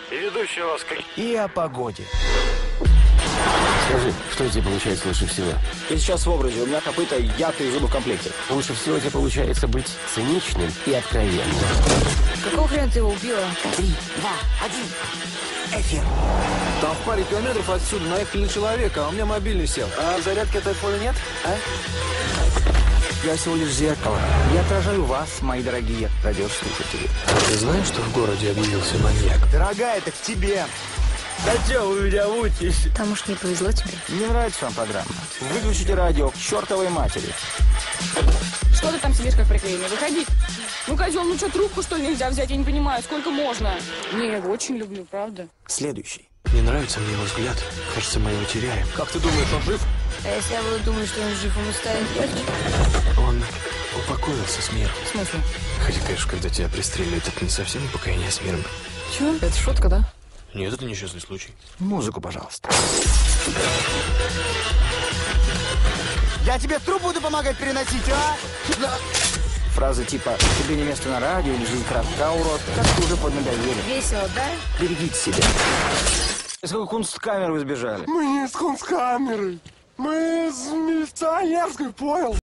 И ведущий у вас как... И о погоде. Скажи, что у тебя получается лучше всего? Я сейчас в образе, у меня копыта, яд и зубы в комплекте. Лучше всего у тебя получается быть циничным и откровенным. Какого хрена ты его убила? 3, 2, 1. Эфир. Там в паре километров отсюда наехали на человека, а у меня мобильный сел. А зарядки от айфона нет? А? Я всего лишь зеркало. Я отражаю вас, мои дорогие радиослушатели. Ты знаешь, что в городе объявился маньяк? Дорогая, это к тебе. Да чё вы меня мутите? Потому что не повезло тебе. Не нравится вам программа? Выключите радио к чертовой матери. Что ты там сидишь как приклеенный? Выходи. Ну, козел, ну что, трубку, что ли, нельзя взять? Я не понимаю, сколько можно? Не, я его очень люблю, правда. Следующий. Не нравится мне его взгляд. Кажется, мы его теряем. Как ты думаешь, он жив? А если я буду думать, что он жив, ему станет легче? Он упокоился с миром. В смысле? Хотя, конечно, когда тебя пристреливают, это не совсем упокоение с миром. Чё? Это шутка, да? Нет, это несчастный случай. Музыку, пожалуйста. Я тебе труп буду помогать переносить, а? Фразы типа «тебе не место на радио» или «жизнь коротка, урод». Как-то уже поднадоели. Весело, да? Берегите себя. Из какой кунсткамеры вы сбежали? Мы не с кунсткамеры. Мы из милиционерской, понял?